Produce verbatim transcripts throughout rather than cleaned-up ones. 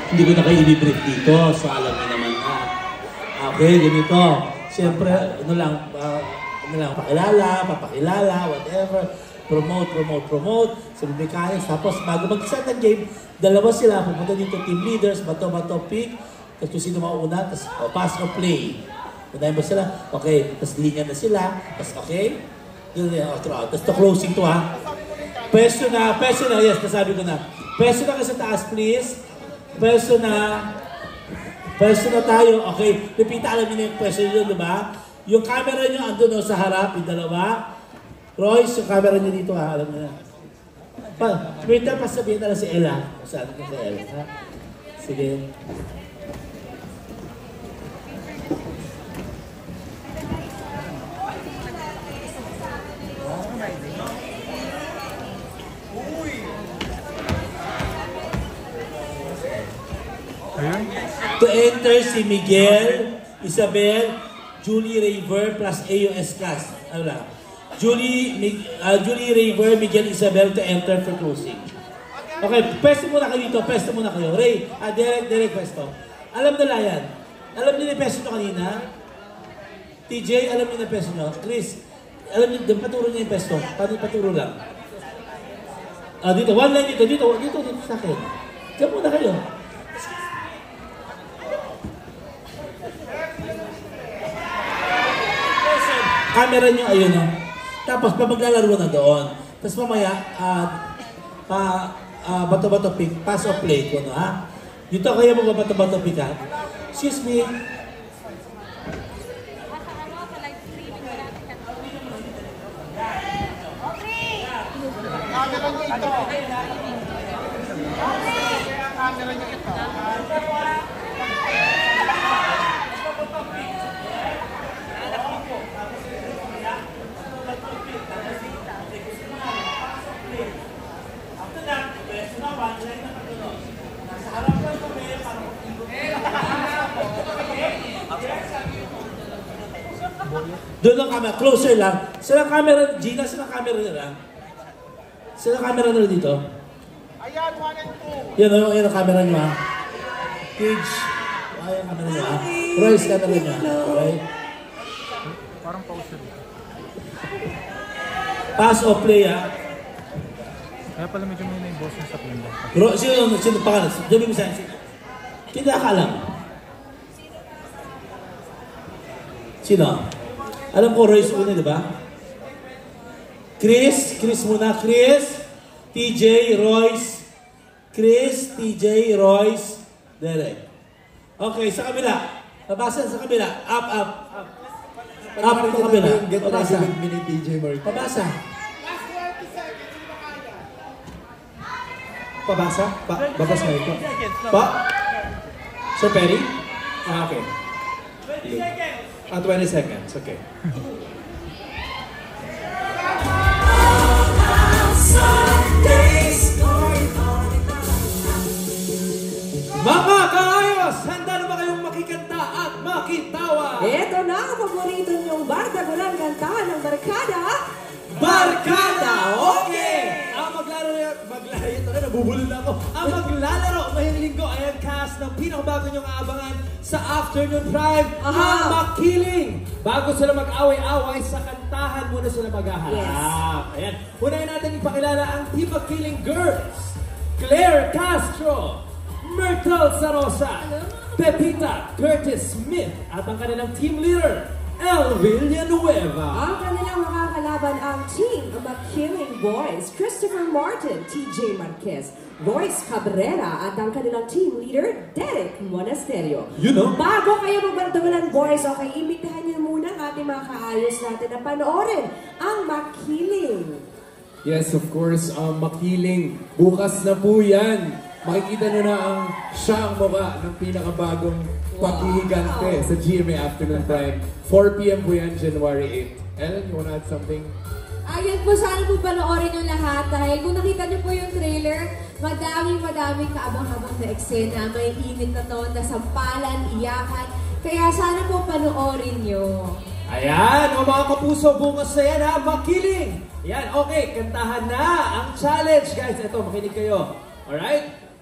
hindi ko na kayo i-brief dito. So alam niyo naman na. Okay, ganito. Siyempre, ano lang, uh, ano lang, pakilala, papakilala, whatever. Promote, promote, promote. Sa mechanics. Tapos bago mag-start ng game, dalawa sila, pupunta dito team leaders, bato-bato pick. Tapos kung sino mauna, tapos oh, pass or play. Kunahin ba sila? Okay, tapos linya na sila. Tapos okay. Tapos to closing to ha. Pwesto na, pwesto na, yes, nasabi ko na. Pwesto na ka sa taas, please. Pwesto na. Pwesto na tayo. Okay, pipita alam niyo yung pwesto nyo, di ba? Yung camera nyo andun no, sa harap, yung dalawa. Royce, yung camera nyo dito ha, alam niyo na. Pa, pipita pa sabihin na lang si Ella. Saan ko si Ella, ha? Sige. To enter si Miguel, Isabel, Julie Raver plus A U S cast. Ano lang? Julie, uh, Julie Raver, Miguel, Isabel to enter for closing. Okay, pwesto muna kayo dito. Pwesto muna kayo. Ray, ah, Derek, Derek, pwesto. Alam nila yan. Alam niyo na pwesto nyo kanina? T J, alam niyo na pwesto nyo? Chris, alam niyo, paturo niyo yung pwesto. Paturo lang. Ah, dito, one line dito, dito, dito, dito sa akin. Diyan muna kayo. Camera nyo, ayun o. Tapos, pa maglalaro na doon. Tapos mamaya, uh, pa, uh, bato-bato pick, pass or play ko, no, ha? Dito kayo magbabato-bato pick, ha? Excuse me. Camera nyo ito. Camera nyo ito. Doon ang camera, closer lang. Sila camera, Gina, sila camera nila. Sila camera nila dito. Ayan, one and two. Yan o, yan ang camera nyo ha. Page. Ayan ang camera nyo ha. Royce, camera nyo ha. Okay. Parang pause yun. Pass o play ha. Kaya pala medyo may na-boss yung sa pinda. Ro, sino, sino pangalan? Dumi mo sa'yo. Hindi ka alam. Sino? Alam ko, Royce una, di ba? Chris, Chris muna. Chris, T J, Royce. Chris, T J, Royce, Derek. Okay, sa kabila. Pabasa sa kabila. Up, up, up. Up sa kabila. Pabasa. Pabasa. Pabasa? Pa babasa ito. Pa? Sir Perry? Ah, okay. Ah, twenty seconds. Okay. Mga kaayos! Handa na ba kayong makikanta at makitawa? Ito na ang paborito niyong bardagulang kantahan ng Barkada. Barkada! Okay! Ang maglalaro, maglalaro, ito na, nabubulol na ako. Ang maglalaro ngayong linggo ay ang cast ng pinakabago niyong aabangan sa Afternoon Prime, Aha. ang Makiling. Bago sila mag-away-away, sa kantahan muna sila maghaharap. Yes. Ayan. Unahin natin ipakilala ang Team Makiling Girls. Claire Castro, Myrtle Sarosa, Pepita Curtis Smith, at ang kanilang team leader, El Villanueva. Ang kanilang makakalaban ang Team Makiling Boys, Christopher Martin, T J Marquez, Royce Cabrera, at ang kanilang team leader, Derek Monasterio. You know? Bago kayo magbardagulan, boys, okay, imitahan niyo muna ang ating mga kaayos natin na panoorin ang Makiling. Yes, of course, um, Makiling. Bukas na po yan. Makikita nyo na ang siya ang mukha ng pinakabagong paghihigante sa G M A Afternoon Prime. four p m po yan, January eighth. Ellen, you wanna add something? Ayan po, sana po panoorin nyo lahat dahil kung nakita nyo po yung trailer, madaming madaming kaabang-abang na eksena, may init na to, nasampalan, iyakan. Kaya sana po panoorin nyo. Ayan, o mga kapuso, bukas na yan ha, Makiling! Yan, okay, kantahan na ang challenge, guys. Ito, makinig kayo. Alright?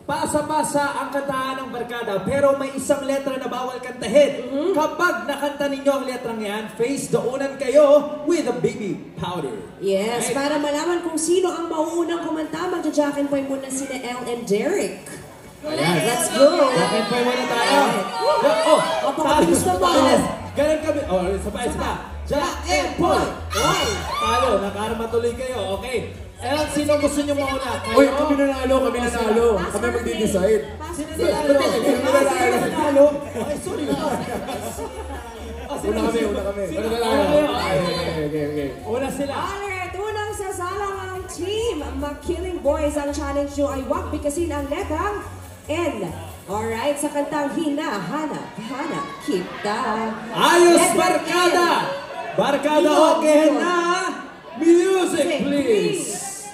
pasa-pasa ang kantahan ng barkada, pero may isang letra na bawal kantahin. Kapag nakanta ninyo ang letrang yan, face doonan kayo with a baby powder. Yes, Right? para malaman kung sino ang mauunang kumanta, magja-jacken point muna sina Elle and Derek. Ayan. Let's go! Jacket point muna tayo. Oh, Napakabilis naman. Ganun kami. Oh, isa pa, isa pa. Jacket point! Oh, talo, nakarma tuloy kayo. Okay. Elle, sino gusto nyo mauna? Kayo? Uy, kami nanalo, kami nanalo. Kami magdi-decide. Sino nanalo? Sino nanalo? Okay, sorry na. Una kami, una kami. Una Una nanalo. kayo. Okay, okay, okay. Una sila. Alright, unang sasalang ang team McKilling Boys. Ang challenge nyo ay wag bigkasin ang letrang N. Alright, sa kantang Hinahanap, Hanap Kita. Ayos, Letrang barkada! N. Barkada, okay na? Music, please!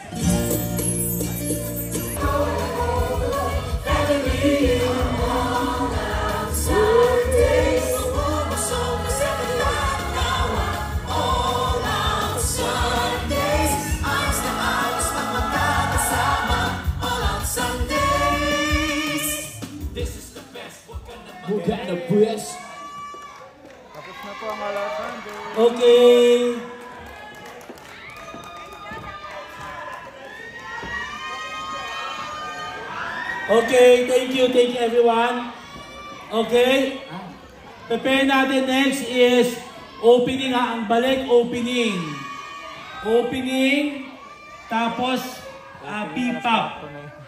Buka na best. Tapos na po ang alasan. Okay. Okay, thank you, thank you everyone. Okay. Prepare natin next is opening ha, ang balik opening. Opening, tapos uh, P-pop.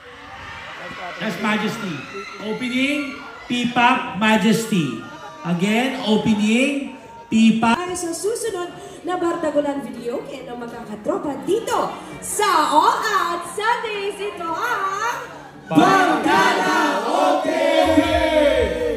That's Majesty. Opening, P-pop, Majesty. Again, opening, P-pop. Para sa susunod na Bardagulan video, kaya na magkakatropa dito sa All Out Sundays. Ito ang Barkada, okay!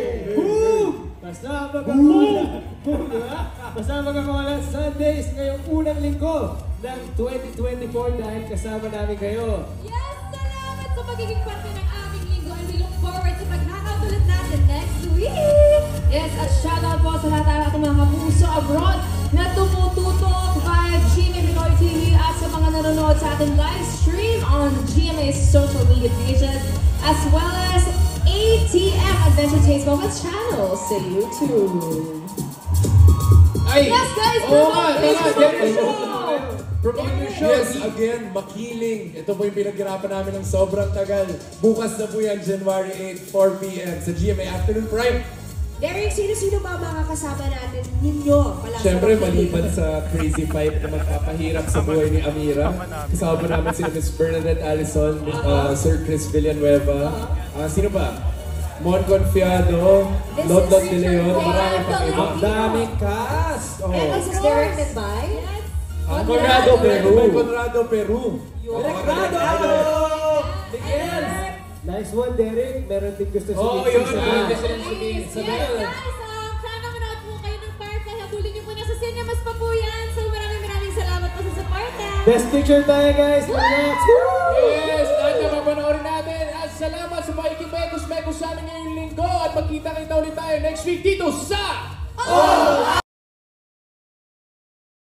Basta magkakawala, basta magkakawala Sundays ngayong unang linggo ng twenty twenty-four dahil kasama namin kayo. Yes, salamat sa pagiging parte ng aming linggo and we look forward sa pag-hangout ulit natin next week. Yes, at shoutout po sa lahat ng ating mga kapuso abroad na tumututok via G M A Pinoy T V at sa mga nanonood sa ating live stream on G M A's social media pages as well as A T M Adventure Taste Moments channel sa YouTube. Ay! Yes, guys, Oo promote nga, this, tama, promote yes. your show. Promote your show. Yes, again, Makiling. Ito po yung pinaghirapan namin ng sobrang tagal. Bukas na po yan, January eighth, four p m sa G M A Afternoon Prime. Derek, sino-sino ba mga kasama natin ninyo? Pala Siyempre, sa maliban sa Crazy Five na magpapahirap sa buhay ni Amira. Kasama po namin sila Miss Bernadette Allison, uh, Sir Chris Villanueva. Uh, sino ba? Mon Confiado, This Lot is Lot De Richard Leon, Juan. marami pang iba. Ang daming cast! Oh. And this is directed by Ah, Conrado Peru. By Conrado Peru. Conrado! Miguel. Nice one, Derek. Meron din gusto Oo, sabihin yun. sa- Meron din silang sabihin Yes, sa yes, guys. Um, sana manood po kayo ng Parka. Habulin niyo po na sa cinemas pa po yan. So maraming maraming salamat po sa Parka. Best picture tayo, guys. Congrats! Yes! At napapanoorin natin. At salamat sa mga ikimekos-mekos sa amin ngayong linggo. At magkita-kita ulit tayo next week dito sa...